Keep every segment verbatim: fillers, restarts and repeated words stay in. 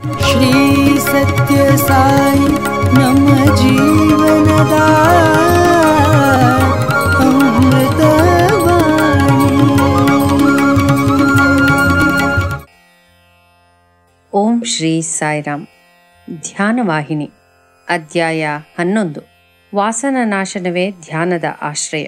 ಶ್ರೀ ಸತ್ಯ ಸಾಯಿ ನಮ್ಮ ಜೀವನದ ಓಂ ಶ್ರೀ ಸಾಯಿರಾಮ್. ಧ್ಯಾನವಾಹಿನಿ ಅಧ್ಯಾಯ ಹನ್ನೊಂದು. ವಾಸನ ನಾಶನವೇ ಧ್ಯಾನದ ಆಶ್ರಯ.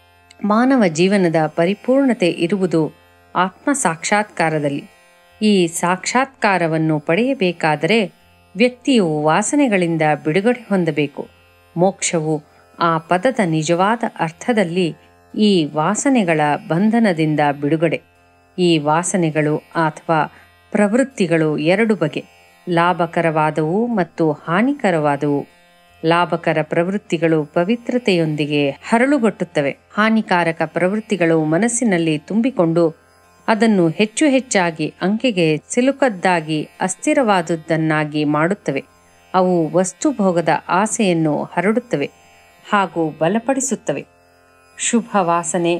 ಮಾನವ ಜೀವನದ ಪರಿಪೂರ್ಣತೆ ಇರುವುದು ಆತ್ಮ ಸಾಕ್ಷಾತ್ಕಾರದಲ್ಲಿ. ಈ ಸಾಕ್ಷಾತ್ಕಾರವನ್ನು ಪಡೆಯಬೇಕಾದರೆ ವ್ಯಕ್ತಿಯು ವಾಸನೆಗಳಿಂದ ಬಿಡುಗಡೆ ಹೊಂದಬೇಕು. ಮೋಕ್ಷವು ಆ ಪದದ ನಿಜವಾದ ಅರ್ಥದಲ್ಲಿ ಈ ವಾಸನೆಗಳ ಬಂಧನದಿಂದ ಬಿಡುಗಡೆ. ಈ ವಾಸನೆಗಳು ಅಥವಾ ಪ್ರವೃತ್ತಿಗಳು ಎರಡು ಬಗೆ: ಲಾಭಕರವಾದವು ಮತ್ತು ಹಾನಿಕರವಾದವು. ಲಾಭಕರ ಪ್ರವೃತ್ತಿಗಳು ಪವಿತ್ರತೆಯೊಂದಿಗೆ ಹರಳುಗಟ್ಟುತ್ತವೆ. ಹಾನಿಕಾರಕ ಪ್ರವೃತ್ತಿಗಳು ಮನಸ್ಸಿನಲ್ಲಿ ತುಂಬಿಕೊಂಡು ಅದನ್ನು ಹೆಚ್ಚು ಹೆಚ್ಚಾಗಿ ಅಂಕೆಗೆ ಸಿಲುಕದ್ದಾಗಿ ಅಸ್ಥಿರವಾದುದನ್ನಾಗಿ ಮಾಡುತ್ತವೆ. ಅವು ವಸ್ತುಭೋಗದ ಆಸೆಯನ್ನು ಹರಡುತ್ತವೆ ಹಾಗೂ ಬಲಪಡಿಸುತ್ತವೆ. ಶುಭ ವಾಸನೆ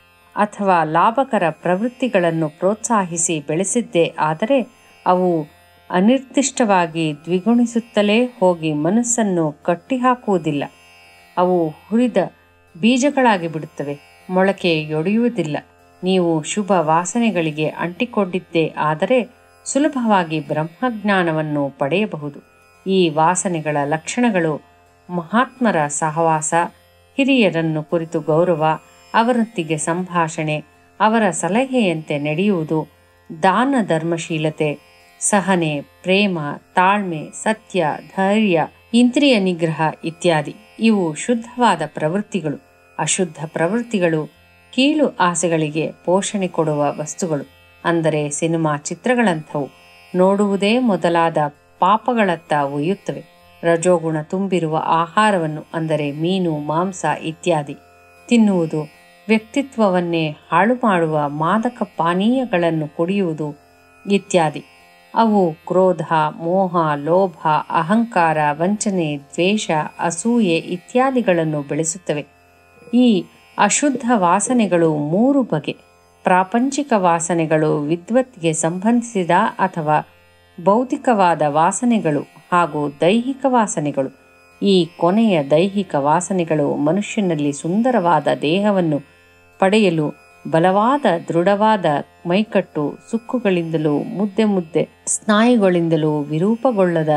ಅಥವಾ ಲಾಭಕರ ಪ್ರವೃತ್ತಿಗಳನ್ನು ಪ್ರೋತ್ಸಾಹಿಸಿ ಬೆಳೆಸಿದ್ದೇ ಆದರೆ ಅವು ಅನಿರ್ದಿಷ್ಟವಾಗಿ ದ್ವಿಗುಣಿಸುತ್ತಲೇ ಹೋಗಿ ಮನಸ್ಸನ್ನು ಕಟ್ಟಿಹಾಕುವುದಿಲ್ಲ. ಅವು ಹುರಿದ ಬೀಜಗಳಾಗಿ ಬಿಡುತ್ತವೆ, ಮೊಳಕೆಯೊಡೆಯುವುದಿಲ್ಲ. ನೀವು ಶುಭ ವಾಸನೆಗಳಿಗೆ ಅಂಟಿಕೊಂಡಿದ್ದೇ ಆದರೆ ಸುಲಭವಾಗಿ ಬ್ರಹ್ಮಜ್ಞಾನವನ್ನು ಪಡೆಯಬಹುದು. ಈ ವಾಸನೆಗಳ ಲಕ್ಷಣಗಳು: ಮಹಾತ್ಮರ ಸಹವಾಸ, ಹಿರಿಯರನ್ನು ಕುರಿತು ಗೌರವ, ಅವರೊಂದಿಗೆ ಸಂಭಾಷಣೆ, ಅವರ ಸಲಹೆಯಂತೆ ನಡೆಯುವುದು, ದಾನ ಧರ್ಮಶೀಲತೆ, ಸಹನೆ, ಪ್ರೇಮ, ತಾಳ್ಮೆ, ಸತ್ಯ, ಧೈರ್ಯ, ಇಂದ್ರಿಯ ನಿಗ್ರಹ ಇತ್ಯಾದಿ. ಇವು ಶುದ್ಧವಾದ ಪ್ರವೃತ್ತಿಗಳು. ಅಶುದ್ಧ ಪ್ರವೃತ್ತಿಗಳು ಕೀಳು ಆಸೆಗಳಿಗೆ ಪೋಷಣೆ ಕೊಡುವ ವಸ್ತುಗಳು, ಅಂದರೆ ಸಿನಿಮಾ ಚಿತ್ರಗಳಂಥವು. ನೋಡುವುದೇ ಮೊದಲಾದ ಪಾಪಗಳತ್ತ ಒಯ್ಯುತ್ತವೆ. ರಜೋಗುಣ ತುಂಬಿರುವ ಆಹಾರವನ್ನು, ಅಂದರೆ ಮೀನು, ಮಾಂಸ ಇತ್ಯಾದಿ ತಿನ್ನುವುದು, ವ್ಯಕ್ತಿತ್ವವನ್ನೇ ಹಾಳು ಮಾಡುವ ಮಾದಕ ಪಾನೀಯಗಳನ್ನು ಕುಡಿಯುವುದು ಇತ್ಯಾದಿ. ಅವು ಕ್ರೋಧ, ಮೋಹ, ಲೋಭ, ಅಹಂಕಾರ, ವಂಚನೆ, ದ್ವೇಷ, ಅಸೂಯೆ ಇತ್ಯಾದಿಗಳನ್ನು ಬೆಳೆಸುತ್ತವೆ. ಈ ಅಶುದ್ಧ ವಾಸನೆಗಳು ಮೂರು ಬಗೆ: ಪ್ರಾಪಂಚಿಕ ವಾಸನೆಗಳು, ವಿದ್ವತ್ಗೆ ಸಂಬಂಧಿಸಿದ ಅಥವಾ ಭೌತಿಕವಾದ ವಾಸನೆಗಳು ಹಾಗೂ ದೈಹಿಕ ವಾಸನೆಗಳು. ಈ ಕೊನೆಯ ದೈಹಿಕ ವಾಸನೆಗಳು ಮನುಷ್ಯನಲ್ಲಿ ಸುಂದರವಾದ ದೇಹವನ್ನು ಪಡೆಯಲು ಬಲವಾದ ದೃಢವಾದ ಮೈಕಟ್ಟು, ಸುಕ್ಕುಗಳಿಂದಲೂ ಮುದ್ದೆ ಮುದ್ದೆ ಸ್ನಾಯುಗಳಿಂದಲೂ ವಿರೂಪಗೊಳ್ಳದ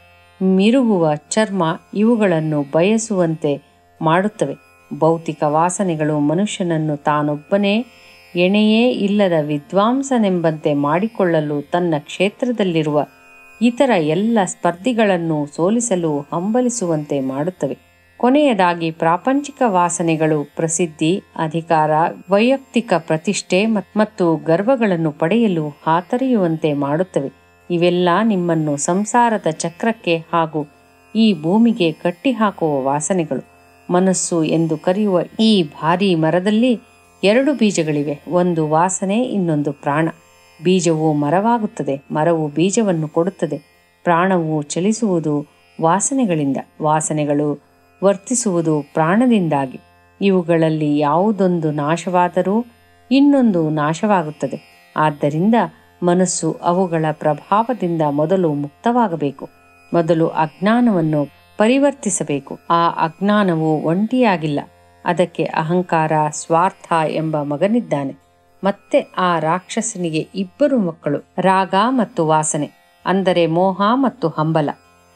ಮಿರುಗುವ ಚರ್ಮ ಇವುಗಳನ್ನು ಬಯಸುವಂತೆ ಮಾಡುತ್ತವೆ. ಭೌತಿಕ ವಾಸನೆಗಳು ಮನುಷ್ಯನನ್ನು ತಾನೊಬ್ಬನೇ ಎಣೆಯೇ ಇಲ್ಲದ ವಿದ್ವಾಂಸನೆಂಬಂತೆ ಮಾಡಿಕೊಳ್ಳಲು, ತನ್ನ ಕ್ಷೇತ್ರದಲ್ಲಿರುವ ಇತರ ಎಲ್ಲ ಸ್ಪರ್ಧಿಗಳನ್ನು ಸೋಲಿಸಲು ಹಂಬಲಿಸುವಂತೆ ಮಾಡುತ್ತವೆ. ಕೊನೆಯದಾಗಿ ಪ್ರಾಪಂಚಿಕ ವಾಸನೆಗಳು ಪ್ರಸಿದ್ಧಿ, ಅಧಿಕಾರ, ವೈಯಕ್ತಿಕ ಪ್ರತಿಷ್ಠೆ ಮತ್ತು ಗರ್ವಗಳನ್ನು ಪಡೆಯಲು ಹಾತೊರೆಯುವಂತೆ ಮಾಡುತ್ತವೆ. ಇವೆಲ್ಲ ನಿಮ್ಮನ್ನು ಸಂಸಾರದ ಚಕ್ರಕ್ಕೆ ಹಾಗೂ ಈ ಭೂಮಿಗೆ ಕಟ್ಟಿಹಾಕುವ ವಾಸನೆಗಳು. ಮನಸ್ಸು ಎಂದು ಕರೆಯುವ ಈ ಭಾರೀ ಮರದಲ್ಲಿ ಎರಡು ಬೀಜಗಳಿವೆ. ಒಂದು ವಾಸನೆ, ಇನ್ನೊಂದು ಪ್ರಾಣ. ಬೀಜವು ಮರವಾಗುತ್ತದೆ, ಮರವು ಬೀಜವನ್ನು ಕೊಡುತ್ತದೆ. ಪ್ರಾಣವು ಚಲಿಸುವುದು ವಾಸನೆಗಳಿಂದ, ವಾಸನೆಗಳು ವರ್ತಿಸುವುದು ಪ್ರಾಣದಿಂದಾಗಿ. ಇವುಗಳಲ್ಲಿ ಯಾವುದೊಂದು ನಾಶವಾದರೂ ಇನ್ನೊಂದು ನಾಶವಾಗುತ್ತದೆ. ಆದ್ದರಿಂದ ಮನಸ್ಸು ಅವುಗಳ ಪ್ರಭಾವದಿಂದ ಮೊದಲು ಮುಕ್ತವಾಗಬೇಕು. ಮೊದಲು ಅಜ್ಞಾನವನ್ನು ಪರಿವರ್ತಿಸಬೇಕು. ಆ ಅಜ್ಞಾನವು ಒಂಟಿಯಾಗಿಲ್ಲ. ಅದಕ್ಕೆ ಅಹಂಕಾರ, ಸ್ವಾರ್ಥ ಎಂಬ ಮಗನಿದ್ದಾನೆ. ಮತ್ತೆ ಆ ರಾಕ್ಷಸನಿಗೆ ಇಬ್ಬರು ಮಕ್ಕಳು: ರಾಗ ಮತ್ತು ವಾಸನೆ, ಅಂದರೆ ಮೋಹ ಮತ್ತು ಹಂಬಲ.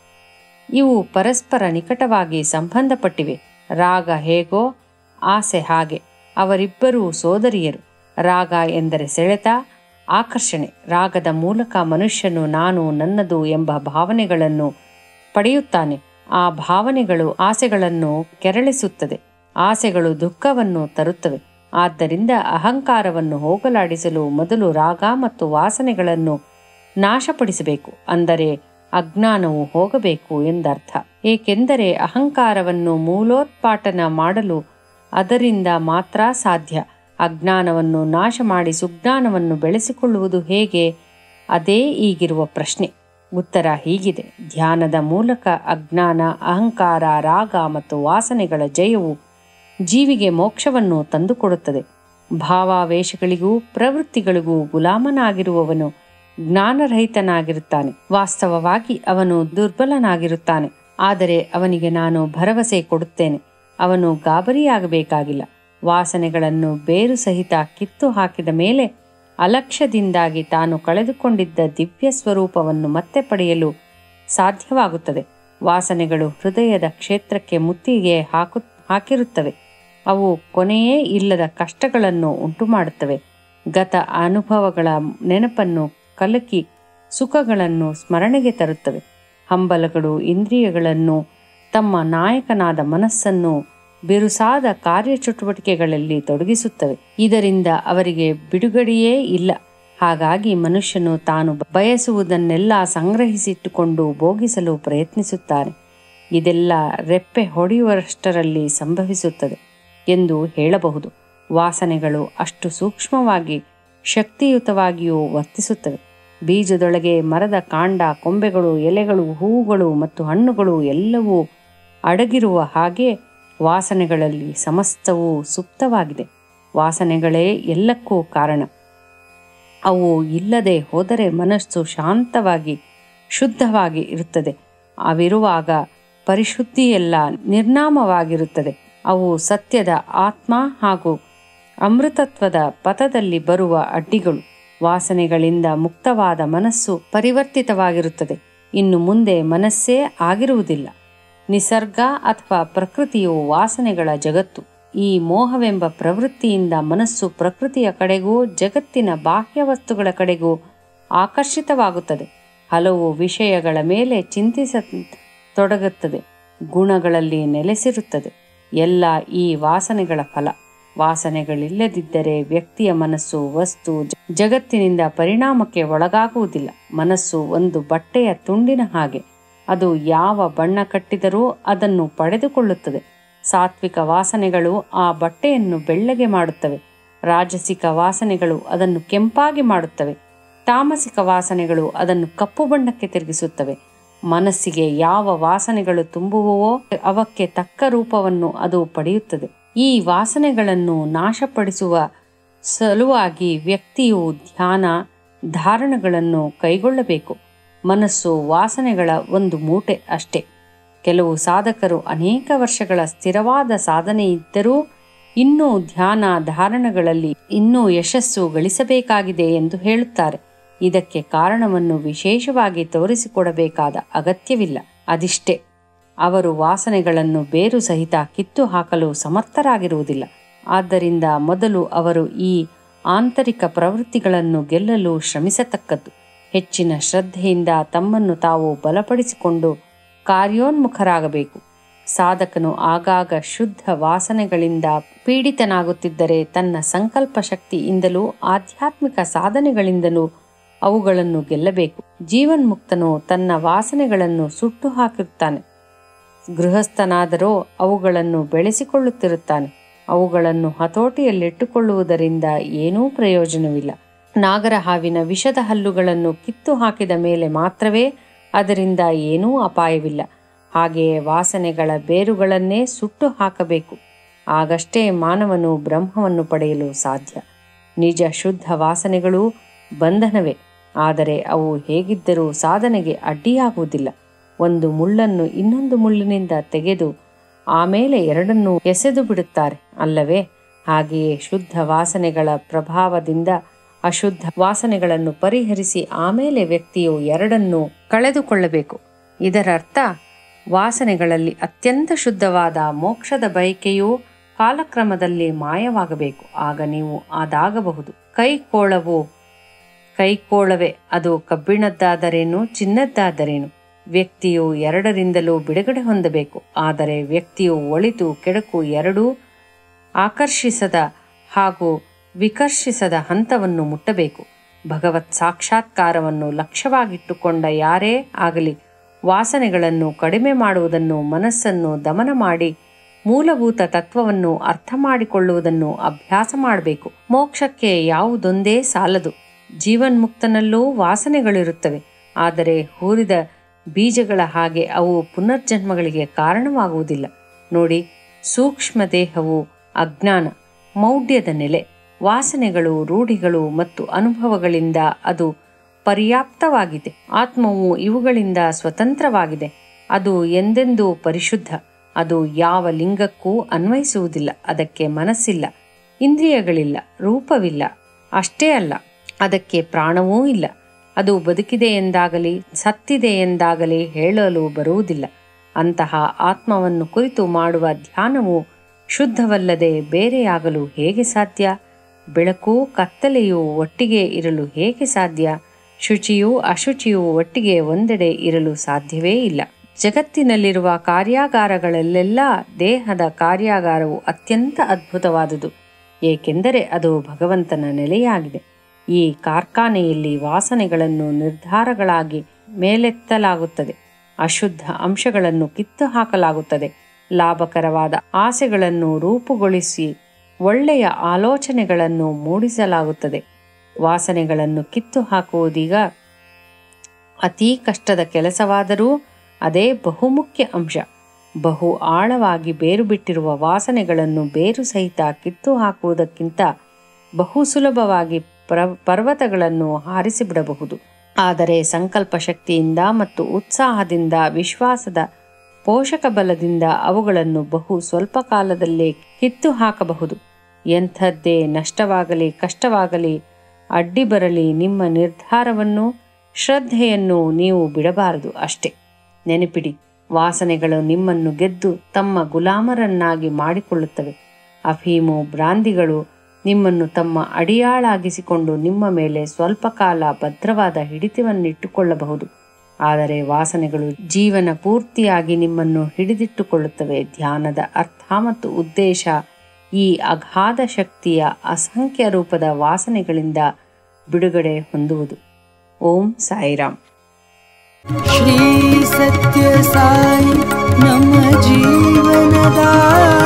ಇವು ಪರಸ್ಪರ ನಿಕಟವಾಗಿ ಸಂಬಂಧಪಟ್ಟಿವೆ. ರಾಗ ಹೇಗೋ ಆಸೆ ಹಾಗೆ. ಅವರಿಬ್ಬರೂ ಸೋದರಿಯರು. ರಾಗ ಎಂದರೆ ಸೆಳೆತ, ಆಕರ್ಷಣೆ. ರಾಗದ ಮೂಲಕ ಮನುಷ್ಯನು ನಾನು, ನನ್ನದು ಎಂಬ ಭಾವನೆಗಳನ್ನು ಪಡೆಯುತ್ತಾನೆ. ಆ ಭಾವನೆಗಳು ಆಸೆಗಳನ್ನು ಕೆರಳಿಸುತ್ತದೆ. ಆಸೆಗಳು ದುಃಖವನ್ನು ತರುತ್ತವೆ. ಆದ್ದರಿಂದ ಅಹಂಕಾರವನ್ನು ಹೋಗಲಾಡಿಸಲು ಮೊದಲು ರಾಗ ಮತ್ತು ವಾಸನೆಗಳನ್ನು ನಾಶಪಡಿಸಬೇಕು, ಅಂದರೆ ಅಜ್ಞಾನವು ಹೋಗಬೇಕು ಎಂದರ್ಥ. ಏಕೆಂದರೆ ಅಹಂಕಾರವನ್ನು ಮೂಲೋತ್ಪಾಟನ ಮಾಡಲು ಅದರಿಂದ ಮಾತ್ರ ಸಾಧ್ಯ. ಅಜ್ಞಾನವನ್ನು ನಾಶ ಮಾಡಿ ಸುಜ್ಞಾನವನ್ನು ಬೆಳೆಸಿಕೊಳ್ಳುವುದು ಹೇಗೆ? ಅದೇ ಈಗಿರುವ ಪ್ರಶ್ನೆ. ಉತ್ತರ ಹೀಗಿದೆ: ಧ್ಯಾನದ ಮೂಲಕ ಅಜ್ಞಾನ, ಅಹಂಕಾರ, ರಾಗ ಮತ್ತು ವಾಸನೆಗಳ ಜಯವು ಜೀವಿಗೆ ಮೋಕ್ಷವನ್ನು ತಂದುಕೊಡುತ್ತದೆ. ಭಾವಾವೇಶಗಳಿಗೂ ಪ್ರವೃತ್ತಿಗಳಿಗೂ ಗುಲಾಮನಾಗಿರುವವನು ಜ್ಞಾನರಹಿತನಾಗಿರುತ್ತಾನೆ. ವಾಸ್ತವವಾಗಿ ಅವನು ದುರ್ಬಲನಾಗಿರುತ್ತಾನೆ. ಆದರೆ ಅವನಿಗೆ ನಾನು ಭರವಸೆ ಕೊಡುತ್ತೇನೆ, ಅವನು ಗಾಬರಿಯಾಗಬೇಕಾಗಿಲ್ಲ. ವಾಸನೆಗಳನ್ನು ಬೇರು ಸಹಿತ ಕಿತ್ತು ಹಾಕಿದ ಮೇಲೆ ಅಲಕ್ಷ್ಯದಿಂದಾಗಿ ತಾನು ಕಳೆದುಕೊಂಡಿದ್ದ ದಿವ್ಯ ಸ್ವರೂಪವನ್ನು ಮತ್ತೆ ಪಡೆಯಲು ಸಾಧ್ಯವಾಗುತ್ತದೆ. ವಾಸನೆಗಳು ಹೃದಯದ ಕ್ಷೇತ್ರಕ್ಕೆ ಮುತ್ತಿಗೆ ಹಾಕು ಹಾಕಿರುತ್ತವೆ. ಅವು ಕೊನೆಯೇ ಇಲ್ಲದ ಕಷ್ಟಗಳನ್ನು ಉಂಟು ಮಾಡುತ್ತವೆ. ಗತ ಅನುಭವಗಳ ನೆನಪನ್ನು ಕಲಕಿ ಸುಖಗಳನ್ನು ಸ್ಮರಣೆಗೆ ತರುತ್ತವೆ. ಹಂಬಲಗಳು ಇಂದ್ರಿಯಗಳನ್ನು, ತಮ್ಮ ನಾಯಕನಾದ ಮನಸ್ಸನ್ನು ಬಿರುಸಾದ ಕಾರ್ಯಚಟುವಟಿಕೆಗಳಲ್ಲಿ ತೊಡಗಿಸುತ್ತವೆ. ಇದರಿಂದ ಅವರಿಗೆ ಬಿಡುಗಡೆಯೇ ಇಲ್ಲ. ಹಾಗಾಗಿ ಮನುಷ್ಯನು ತಾನು ಬಯಸುವುದನ್ನೆಲ್ಲ ಸಂಗ್ರಹಿಸಿಟ್ಟುಕೊಂಡು ಭೋಗಿಸಲು ಪ್ರಯತ್ನಿಸುತ್ತಾನೆ. ಇದೆಲ್ಲ ರೆಪ್ಪೆ ಹೊಡೆಯುವಷ್ಟರಲ್ಲಿ ಸಂಭವಿಸುತ್ತದೆ ಎಂದು ಹೇಳಬಹುದು. ವಾಸನೆಗಳು ಅಷ್ಟು ಸೂಕ್ಷ್ಮವಾಗಿ ಶಕ್ತಿಯುತವಾಗಿಯೂ ವರ್ತಿಸುತ್ತವೆ. ಬೀಜದೊಳಗೆ ಮರದ ಕಾಂಡ, ಕೊಂಬೆಗಳು, ಎಲೆಗಳು, ಹೂವುಗಳು ಮತ್ತು ಹಣ್ಣುಗಳು ಎಲ್ಲವೂ ಅಡಗಿರುವ ಹಾಗೆ ವಾಸನೆಗಳಲ್ಲಿ ಸಮಸ್ತವೂ ಸುಪ್ತವಾಗಿದೆ. ವಾಸನೆಗಳೇ ಎಲ್ಲಕ್ಕೂ ಕಾರಣ. ಅವು ಇಲ್ಲದೆ ಹೋದರೆ ಮನಸ್ಸು ಶಾಂತವಾಗಿ ಶುದ್ಧವಾಗಿ ಇರುತ್ತದೆ. ಅವಿರುವಾಗ ಪರಿಶುದ್ಧಿಯೆಲ್ಲ ನಿರ್ನಾಮವಾಗಿರುತ್ತದೆ. ಅವು ಸತ್ಯದ ಆತ್ಮ ಹಾಗೂ ಅಮೃತತ್ವದ ಪಥದಲ್ಲಿ ಬರುವ ಅಡ್ಡಿಗಳು. ವಾಸನೆಗಳಿಂದ ಮುಕ್ತವಾದ ಮನಸ್ಸು ಪರಿವರ್ತಿತವಾಗಿರುತ್ತದೆ. ಇನ್ನು ಮುಂದೆ ಮನಸ್ಸೇ ಆಗಿರುವುದಿಲ್ಲ. ನಿಸರ್ಗ ಅಥವಾ ಪ್ರಕೃತಿಯು ವಾಸನೆಗಳ ಜಗತ್ತು. ಈ ಮೋಹವೆಂಬ ಪ್ರವೃತ್ತಿಯಿಂದ ಮನಸ್ಸು ಪ್ರಕೃತಿಯ ಕಡೆಗೂ ಜಗತ್ತಿನ ಬಾಹ್ಯ ವಸ್ತುಗಳ ಕಡೆಗೂ ಆಕರ್ಷಿತವಾಗುತ್ತದೆ. ಹಲವು ವಿಷಯಗಳ ಮೇಲೆ ಚಿಂತಿಸ ತೊಡಗುತ್ತದೆ. ಗುಣಗಳಲ್ಲಿ ನೆಲೆಸಿರುತ್ತದೆ. ಎಲ್ಲ ಈ ವಾಸನೆಗಳ ಫಲ. ವಾಸನೆಗಳಿಲ್ಲದಿದ್ದರೆ ವ್ಯಕ್ತಿಯ ಮನಸ್ಸು ವಸ್ತು ಜಗತ್ತಿನಿಂದ ಪರಿಣಾಮಕ್ಕೆ ಒಳಗಾಗುವುದಿಲ್ಲ. ಮನಸ್ಸು ಒಂದು ಬಟ್ಟೆಯ ತುಂಡಿನ ಹಾಗೆ. ಅದು ಯಾವ ಬಣ್ಣ ಕಟ್ಟಿದರೂ ಅದನ್ನು ಪಡೆದುಕೊಳ್ಳುತ್ತದೆ. ಸಾತ್ವಿಕ ವಾಸನೆಗಳು ಆ ಬಟ್ಟೆಯನ್ನು ಬೆಳ್ಳಗೆ ಮಾಡುತ್ತವೆ. ರಾಜಸಿಕ ವಾಸನೆಗಳು ಅದನ್ನು ಕೆಂಪಾಗಿ ಮಾಡುತ್ತವೆ. ತಾಮಸಿಕ ವಾಸನೆಗಳು ಅದನ್ನು ಕಪ್ಪು ಬಣ್ಣಕ್ಕೆ ತಿರುಗಿಸುತ್ತವೆ. ಮನಸ್ಸಿಗೆ ಯಾವ ವಾಸನೆಗಳು ತುಂಬುವವೋ ಅವಕ್ಕೆ ತಕ್ಕ ರೂಪವನ್ನು ಅದು ಪಡೆಯುತ್ತದೆ. ಈ ವಾಸನೆಗಳನ್ನು ನಾಶಪಡಿಸುವ ಸಲುವಾಗಿ ವ್ಯಕ್ತಿಯು ಧ್ಯಾನ ಧಾರಣಗಳನ್ನು ಕೈಗೊಳ್ಳಬೇಕು. ಮನಸ್ಸು ವಾಸನೆಗಳ ಒಂದು ಮೂಟೆ ಅಷ್ಟೇ. ಕೆಲವು ಸಾಧಕರು ಅನೇಕ ವರ್ಷಗಳ ಸ್ಥಿರವಾದ ಸಾಧನೆ ಇದ್ದರೂ ಇನ್ನೂ ಧ್ಯಾನ ಧಾರಣಗಳಲ್ಲಿ ಇನ್ನೂ ಯಶಸ್ಸು ಗಳಿಸಬೇಕಾಗಿದೆ ಎಂದು ಹೇಳುತ್ತಾರೆ. ಇದಕ್ಕೆ ಕಾರಣವನ್ನು ವಿಶೇಷವಾಗಿ ತೋರಿಸಿಕೊಡಬೇಕಾದ ಅಗತ್ಯವಿಲ್ಲ. ಅದಿಷ್ಟೇ, ಅವರು ವಾಸನೆಗಳನ್ನು ಬೇರು ಸಹಿತ ಕಿತ್ತು ಹಾಕಲು ಸಮರ್ಥರಾಗಿರುವುದಿಲ್ಲ. ಆದ್ದರಿಂದ ಮೊದಲು ಅವರು ಈ ಆಂತರಿಕ ಪ್ರವೃತ್ತಿಗಳನ್ನು ಗೆಲ್ಲಲು ಶ್ರಮಿಸತಕ್ಕದ್ದು. ಹೆಚ್ಚಿನ ಶ್ರದ್ಧೆಯಿಂದ ತಮ್ಮನ್ನು ತಾವು ಬಲಪಡಿಸಿಕೊಂಡು ಕಾರ್ಯೋನ್ಮುಖರಾಗಬೇಕು. ಸಾಧಕನು ಆಗಾಗ ಶುದ್ಧ ವಾಸನೆಗಳಿಂದ ಪೀಡಿತನಾಗುತ್ತಿದ್ದರೆ ತನ್ನ ಸಂಕಲ್ಪ ಶಕ್ತಿಯಿಂದಲೂ ಆಧ್ಯಾತ್ಮಿಕ ಸಾಧನೆಗಳಿಂದಲೂ ಅವುಗಳನ್ನು ಗೆಲ್ಲಬೇಕು. ಜೀವನ್ಮುಕ್ತನು ತನ್ನ ವಾಸನೆಗಳನ್ನು ಸುಟ್ಟು ಹಾಕಿರುತ್ತಾನೆ. ಗೃಹಸ್ಥನಾದರೋ ಅವುಗಳನ್ನು ಬೆಳೆಸಿಕೊಳ್ಳುತ್ತಿರುತ್ತಾನೆ. ಅವುಗಳನ್ನು ಹತೋಟಿಯಲ್ಲಿಟ್ಟುಕೊಳ್ಳುವುದರಿಂದ ಏನೂ ಪ್ರಯೋಜನವಿಲ್ಲ. ನಾಗರ ಹಾವಿನ ವಿಷದ ಹಲ್ಲುಗಳನ್ನು ಕಿತ್ತು ಹಾಕಿದ ಮೇಲೆ ಮಾತ್ರವೇ ಅದರಿಂದ ಏನೂ ಅಪಾಯವಿಲ್ಲ. ಹಾಗೆಯೇ ವಾಸನೆಗಳ ಬೇರುಗಳನ್ನೇ ಸುಟ್ಟು ಹಾಕಬೇಕು. ಆಗಷ್ಟೇ ಮಾನವನು ಬ್ರಹ್ಮವನ್ನು ಪಡೆಯಲು ಸಾಧ್ಯ. ನಿಜ ಶುದ್ಧ ವಾಸನೆಗಳು ಬಂಧನವೇ, ಆದರೆ ಅವು ಹೇಗಿದ್ದರೂ ಸಾಧನೆಗೆ ಅಡ್ಡಿಯಾಗುವುದಿಲ್ಲ. ಒಂದು ಮುಳ್ಳನ್ನು ಇನ್ನೊಂದು ಮುಳ್ಳಿನಿಂದ ತೆಗೆದು ಆಮೇಲೆ ಎರಡನ್ನೂ ಎಸೆದು ಬಿಡುತ್ತಾರೆ ಅಲ್ಲವೇ? ಹಾಗೆಯೇ ಶುದ್ಧ ವಾಸನೆಗಳ ಪ್ರಭಾವದಿಂದ ಅಶುದ್ಧ ವಾಸನೆಗಳನ್ನು ಪರಿಹರಿಸಿ ಆಮೇಲೆ ವ್ಯಕ್ತಿಯು ಎರಡನ್ನೂ ಕಳೆದುಕೊಳ್ಳಬೇಕು. ಇದರರ್ಥ ವಾಸನೆಗಳಲ್ಲಿ ಅತ್ಯಂತ ಶುದ್ಧವಾದ ಮೋಕ್ಷದ ಬಯಕೆಯೂ ಕಾಲಕ್ರಮದಲ್ಲಿ ಮಾಯವಾಗಬೇಕು. ಆಗ ನೀವು ಅದಾಗಬಹುದು. ಕೈಕೋಳವು ಕೈಕೋಳವೇ, ಅದು ಕಬ್ಬಿಣದ್ದಾದರೇನು ಚಿನ್ನದ್ದಾದರೇನು. ವ್ಯಕ್ತಿಯು ಎರಡರಿಂದಲೂ ಬಿಡುಗಡೆ ಹೊಂದಬೇಕು. ಆದರೆ ವ್ಯಕ್ತಿಯು ಒಳಿತು ಕೆಡುಕು ಎರಡೂ ಆಕರ್ಷಿಸದ ಹಾಗೂ ವಿಕರ್ಷಿಸದ ಹಂತವನ್ನು ಮುಟ್ಟಬೇಕು. ಭಗವತ್ ಸಾಕ್ಷಾತ್ಕಾರವನ್ನು ಲಕ್ಷ್ಯವಾಗಿಟ್ಟುಕೊಂಡ ಯಾರೇ ಆಗಲಿ ವಾಸನೆಗಳನ್ನು ಕಡಿಮೆ ಮಾಡುವುದನ್ನು, ಮನಸ್ಸನ್ನು ದಮನ ಮಾಡಿ ಮೂಲಭೂತ ತತ್ವವನ್ನು ಅರ್ಥ ಮಾಡಿಕೊಳ್ಳುವುದನ್ನು ಅಭ್ಯಾಸ ಮಾಡಬೇಕು. ಮೋಕ್ಷಕ್ಕೆ ಯಾವುದೊಂದೇ ಸಾಲದು. ಜೀವನ್ಮುಕ್ತನಲ್ಲೂ ವಾಸನೆಗಳಿರುತ್ತವೆ. ಆದರೆ ಹೂರಿದ ಬೀಜಗಳ ಹಾಗೆ ಅವು ಪುನರ್ಜನ್ಮಗಳಿಗೆ ಕಾರಣವಾಗುವುದಿಲ್ಲ. ನೋಡಿ, ಸೂಕ್ಷ್ಮ ದೇಹವು ಅಜ್ಞಾನ, ಮೌಢ್ಯದ ನೆಲೆ. ವಾಸನೆಗಳು, ರೂಢಿಗಳು ಮತ್ತು ಅನುಭವಗಳಿಂದ ಅದು ಪರ್ಯಾಪ್ತವಾಗಿದೆ. ಆತ್ಮವು ಇವುಗಳಿಂದ ಸ್ವತಂತ್ರವಾಗಿದೆ. ಅದು ಎಂದೆಂದೂ ಪರಿಶುದ್ಧ. ಅದು ಯಾವ ಲಿಂಗಕ್ಕೂ ಅನ್ವಯಿಸುವುದಿಲ್ಲ. ಅದಕ್ಕೆ ಮನಸ್ಸಿಲ್ಲ, ಇಂದ್ರಿಯಗಳಿಲ್ಲ, ರೂಪವಿಲ್ಲ. ಅಷ್ಟೇ ಅಲ್ಲ, ಅದಕ್ಕೆ ಪ್ರಾಣವೂ ಇಲ್ಲ. ಅದು ಬದುಕಿದೆ ಎಂದಾಗಲಿ ಸತ್ತಿದೆ ಎಂದಾಗಲಿ ಹೇಳಲು ಬರುವುದಿಲ್ಲ. ಅಂತಹ ಆತ್ಮವನ್ನು ಕುರಿತು ಮಾಡುವ ಧ್ಯಾನವು ಶುದ್ಧವಲ್ಲದೆ ಬೇರೆಯಾಗಲು ಹೇಗೆ ಸಾಧ್ಯ? ಬೆಳಕು ಕತ್ತಲೆಯೂ ಒಟ್ಟಿಗೆ ಇರಲು ಹೇಗೆ ಸಾಧ್ಯ? ಶುಚಿಯೂ ಅಶುಚಿಯೂ ಒಟ್ಟಿಗೆ ಒಂದೆಡೆ ಇರಲು ಸಾಧ್ಯವೇ ಇಲ್ಲ. ಜಗತ್ತಿನಲ್ಲಿರುವ ಕಾರ್ಯಾಗಾರಗಳಲ್ಲೆಲ್ಲ ದೇಹದ ಕಾರ್ಯಾಗಾರವು ಅತ್ಯಂತ ಅದ್ಭುತವಾದುದು, ಏಕೆಂದರೆ ಅದು ಭಗವಂತನ ನೆಲೆಯಾಗಿದೆ. ಈ ಕಾರ್ಖಾನೆಯಲ್ಲಿ ವಾಸನೆಗಳನ್ನು ನಿರ್ಧಾರಗಳಾಗಿ ಮೇಲೆತ್ತಲಾಗುತ್ತದೆ, ಅಶುದ್ಧ ಅಂಶಗಳನ್ನು ಕಿತ್ತು ಹಾಕಲಾಗುತ್ತದೆ, ಲಾಭಕರವಾದ ಆಸೆಗಳನ್ನು ರೂಪುಗೊಳಿಸಿ ಒಳ್ಳೆಯ ಆಲೋಚನೆಗಳನ್ನು ಮೂಡಿಸಲಾಗುತ್ತದೆ. ವಾಸನೆಗಳನ್ನು ಕಿತ್ತು ಹಾಕುವುದೀಗ ಅತೀ ಕಷ್ಟದ ಕೆಲಸವಾದರೂ ಅದೇ ಬಹುಮುಖ್ಯ ಅಂಶ. ಬಹು ಆಳವಾಗಿ ಬೇರು ಬಿಟ್ಟಿರುವ ವಾಸನೆಗಳನ್ನು ಬೇರು ಸಹಿತ ಕಿತ್ತು ಹಾಕುವುದಕ್ಕಿಂತ ಬಹು ಸುಲಭವಾಗಿ ಪ್ರ ಪರ್ವತಗಳನ್ನು ಹಾರಿಸಿಬಿಡಬಹುದು. ಆದರೆ ಸಂಕಲ್ಪ ಶಕ್ತಿಯಿಂದ ಮತ್ತು ಉತ್ಸಾಹದಿಂದ, ವಿಶ್ವಾಸದ ಪೋಷಕ ಬಲದಿಂದ ಅವುಗಳನ್ನು ಬಹು ಸ್ವಲ್ಪ ಕಾಲದಲ್ಲೇ ಕಿತ್ತು ಹಾಕಬಹುದು. ಎಂಥದ್ದೇ ನಷ್ಟವಾಗಲಿ ಕಷ್ಟವಾಗಲಿ ಅಡ್ಡಿ ಬರಲಿ, ನಿಮ್ಮ ನಿರ್ಧಾರವನ್ನು ಶ್ರದ್ಧೆಯನ್ನು ನೀವು ಬಿಡಬಾರದು ಅಷ್ಟೇ. ನೆನಪಿಡಿ, ವಾಸನೆಗಳು ನಿಮ್ಮನ್ನು ಗೆದ್ದು ತಮ್ಮ ಗುಲಾಮರನ್ನಾಗಿ ಮಾಡಿಕೊಳ್ಳುತ್ತವೆ. ಅಫೀಮು ಬ್ರಾಂದಿಗಳು ನಿಮ್ಮನ್ನು ತಮ್ಮ ಅಡಿಯಾಳಾಗಿಸಿಕೊಂಡು ನಿಮ್ಮ ಮೇಲೆ ಸ್ವಲ್ಪ ಕಾಲ ಭದ್ರವಾದ ಹಿಡಿತವನ್ನಿಟ್ಟುಕೊಳ್ಳಬಹುದು. ಆದರೆ ವಾಸನೆಗಳು ಜೀವನ ಪೂರ್ತಿಯಾಗಿ ನಿಮ್ಮನ್ನು ಹಿಡಿದಿಟ್ಟುಕೊಳ್ಳುತ್ತವೆ. ಧ್ಯಾನದ ಅರ್ಥ ಮತ್ತು ಉದ್ದೇಶ ಈ ಅಗಾಧ ಶಕ್ತಿಯ ಅಸಂಖ್ಯ ರೂಪದ ವಾಸನೆಗಳಿಂದ ಬಿಡುಗಡೆ ಹೊಂದುವುದು. ಓಂ ಸಾಯಿರಾಮ್. ಶ್ರೀ ಸತ್ಯ ಸಾಯಿ ನಮ್ಮ ಜೀವನದ